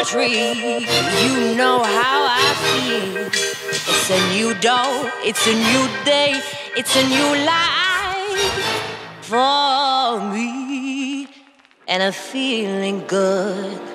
tree. You know how I feel. It's a new dawn, it's a new day, it's a new life for me. And I'm feeling good.